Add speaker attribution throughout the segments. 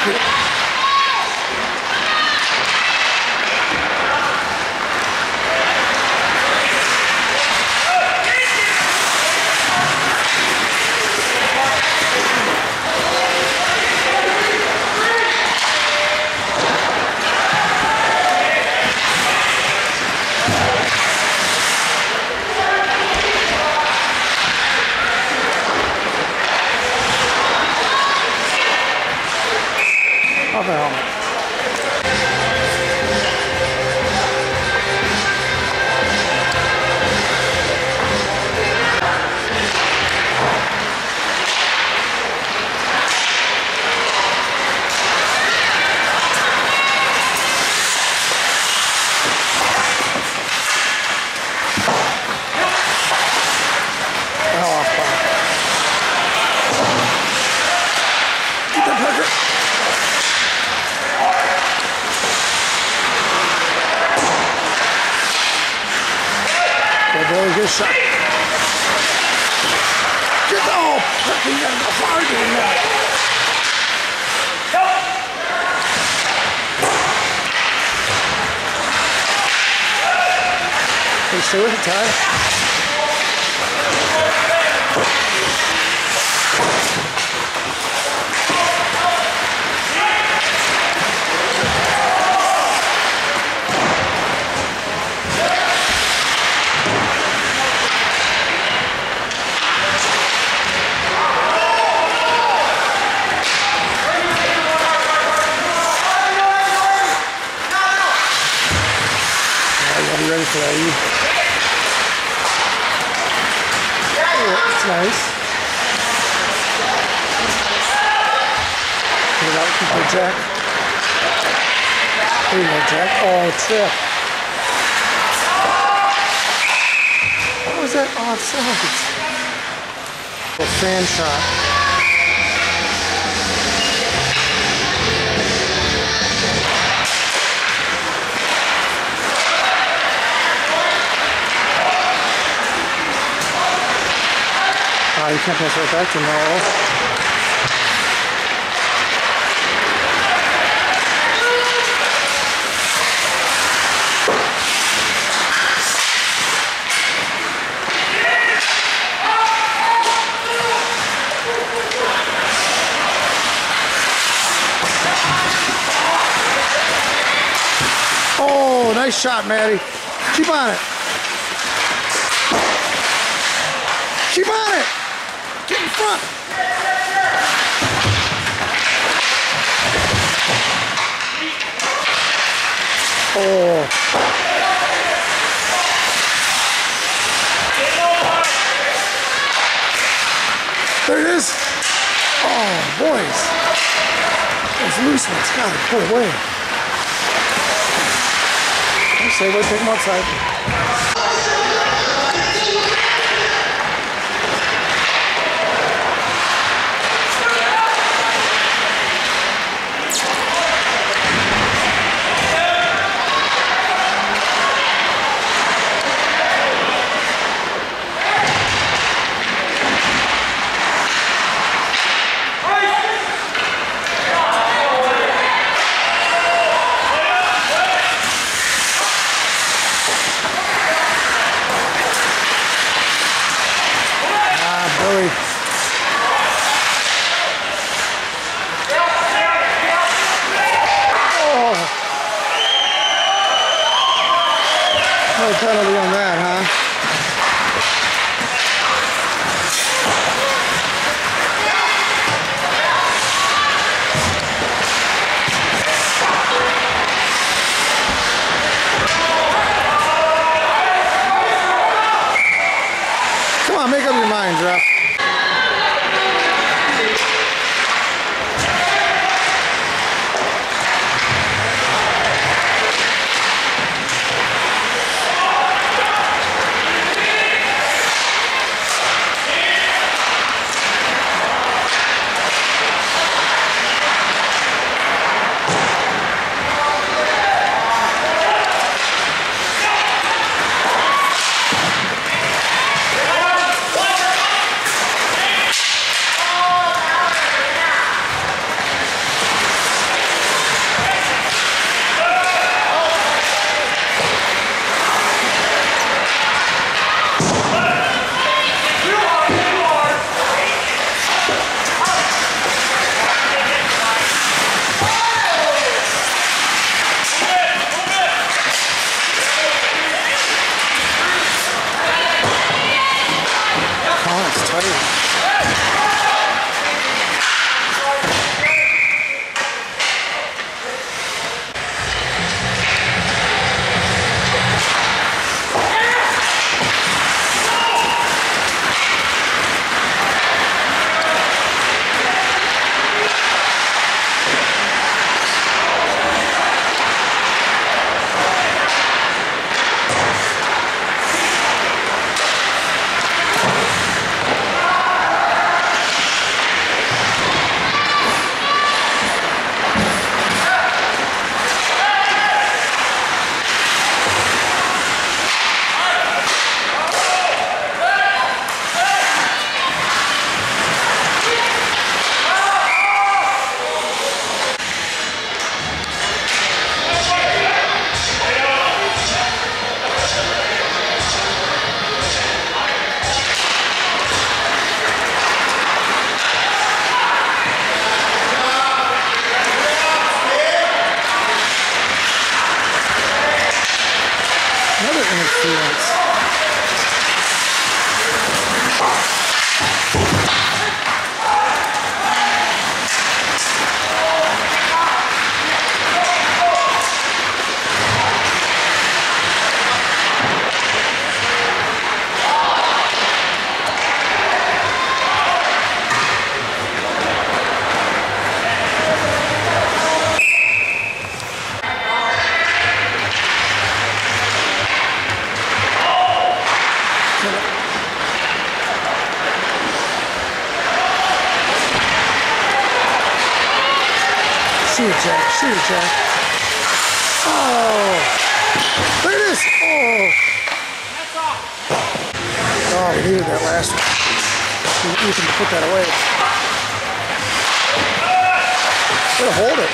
Speaker 1: Off the helmet. Good shot. Get the whole fucking hard in there. Hey, stay with it, Ty. You ready for that? Yeah, it's nice. Put it out, keep the jack. There you go, Jack. Oh, trip. How was that offside? A fan shot. You can't pass right back to him now. Oh, nice shot, Maddie. Keep on it. Keep on it. Get in front! Oh. There it is! Oh, boys! Those loose ones, gotta put away. I say, we'll take them outside. Billy. Oh. No penalty on that, huh? Come on, make up your mind, Jeff. points. Shoot it, Jack. Shoot it, Jack. Oh! There it is! Oh! Oh, we needed that last one. Ethan to put that away. Way to hold it.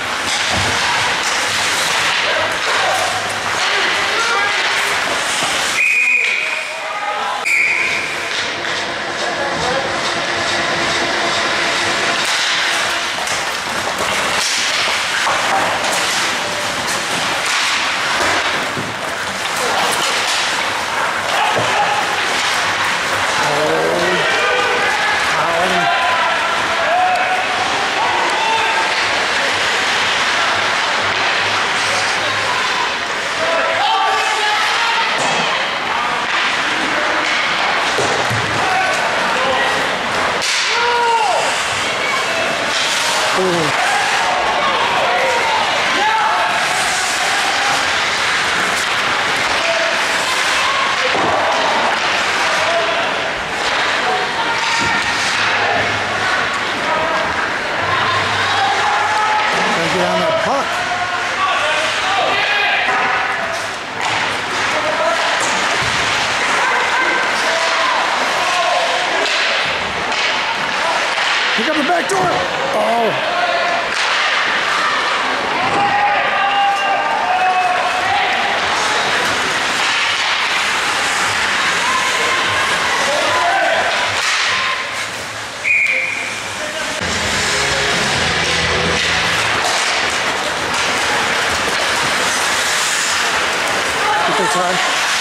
Speaker 1: Pick up the back door. Oh. Good time.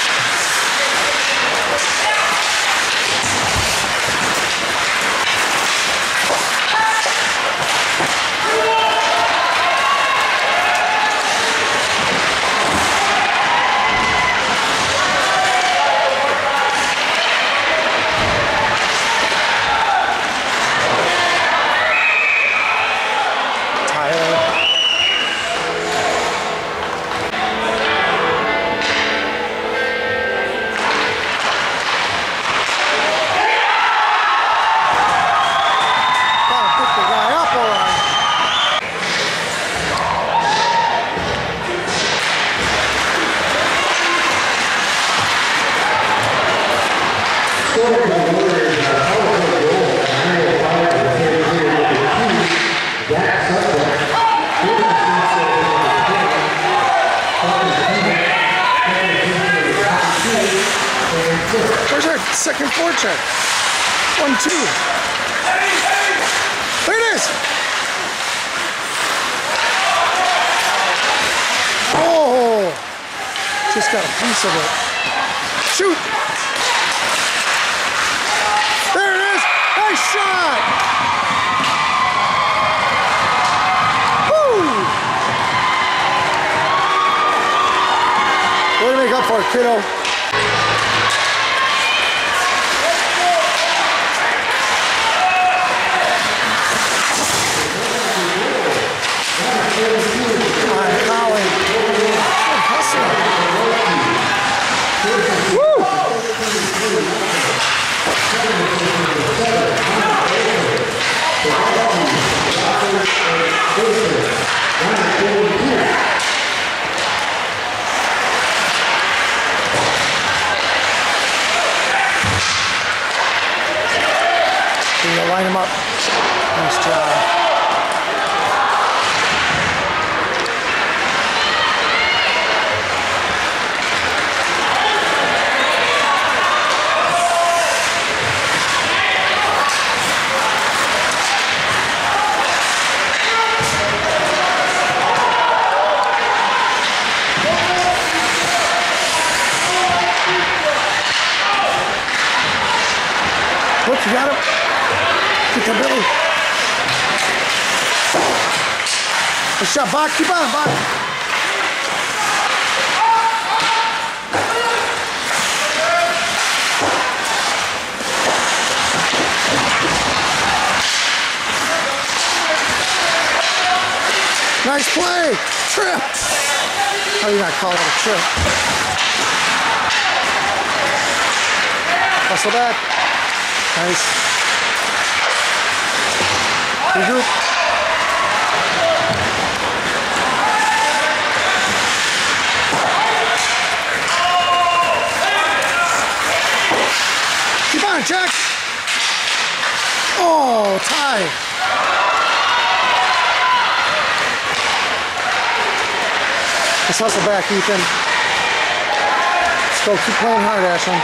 Speaker 1: Where's our second forecheck? 1-2. There it is! Oh! Just got a piece of it. Shoot! There it is! Nice shot! Woo! Way to make up for it, kiddo. You got him? Get that, Billy. Good shot, Bach. Keep on, Bach. Nice play. Trip. How do you not call it a trip? Hustle back. Nice. Regroup. Keep on, Jack. Oh, tie. Let's hustle back, Ethan. Let's go. Keep playing hard, Ashlyn.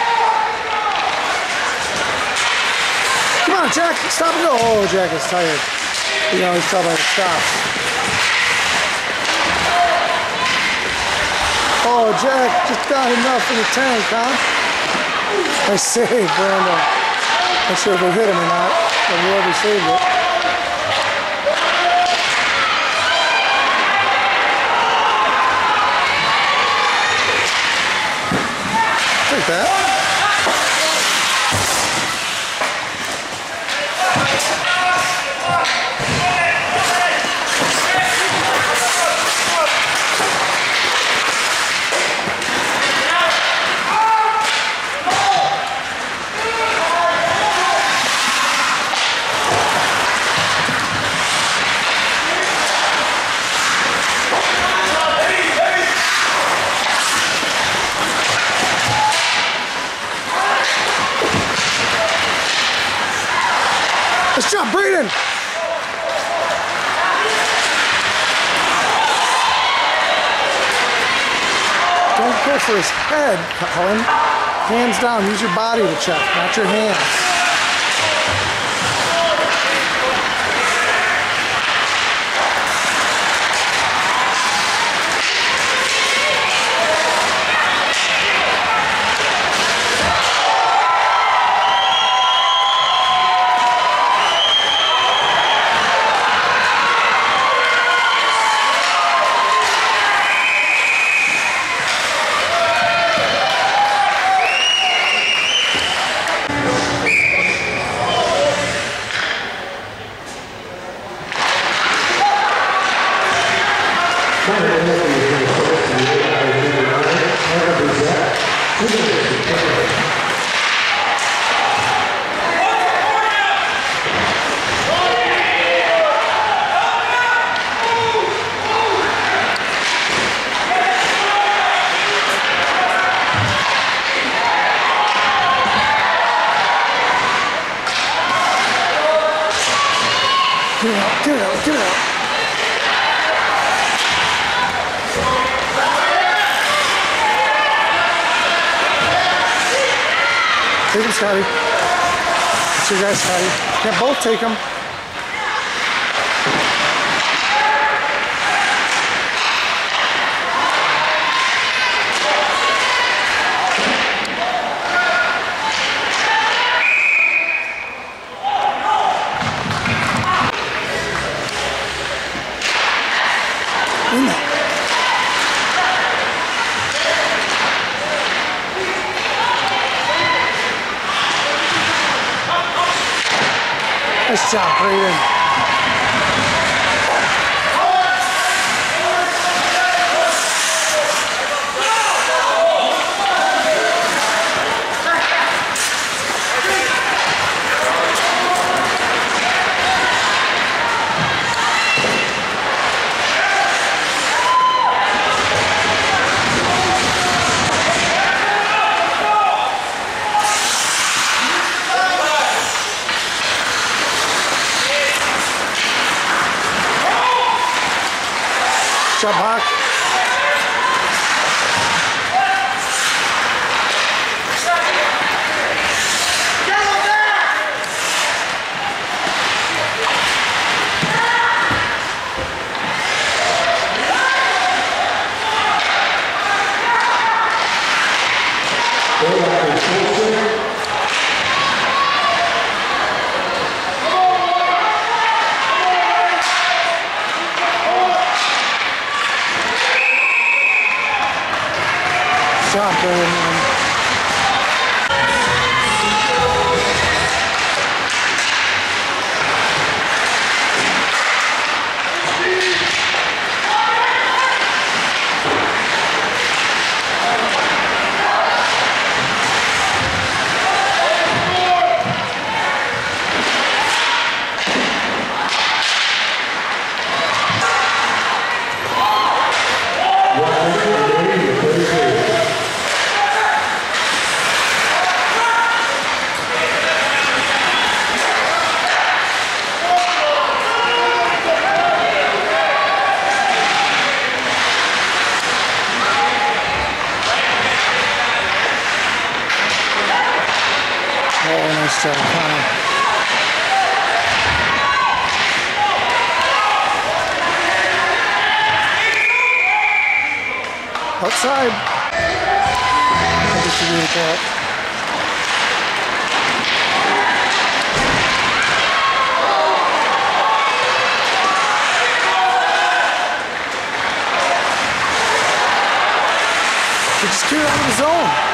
Speaker 1: Come on, Jack. Stop and go. Oh, Jack is tired. You know, he's tell by the stops. Oh, Jack, just got enough in the tank, huh? Nice save, Brandon. Not sure if we hit him or not, but whoever saved it. Take that. Nice job, Braden! Don't go for his head, Colin. Hands down, use your body to check, not your hands. Get out, get out, get out. Take him, Scotty. That's your guy, Scotty. Can't both take him. Nice job, Braden. Good job, Hawk. Nice job, Brandon. Nice job, Connor. Outside. I guess you need that. He just cleared out of the zone.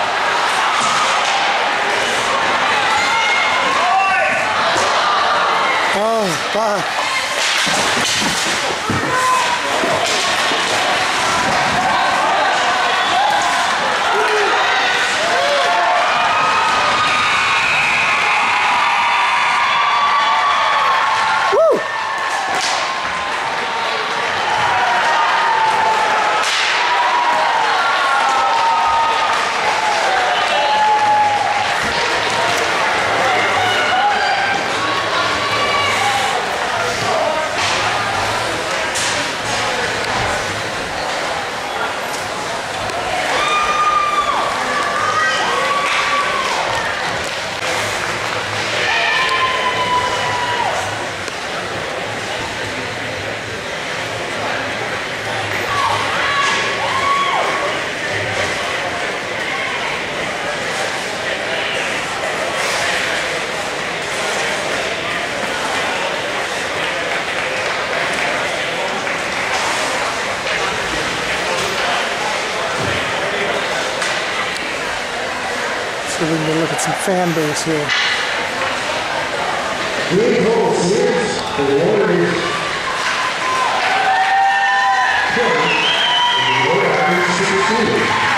Speaker 1: Oh, fuck. Woo! So we can look at some fan base here.
Speaker 2: Good goals for the Warriors. The Warriors 16.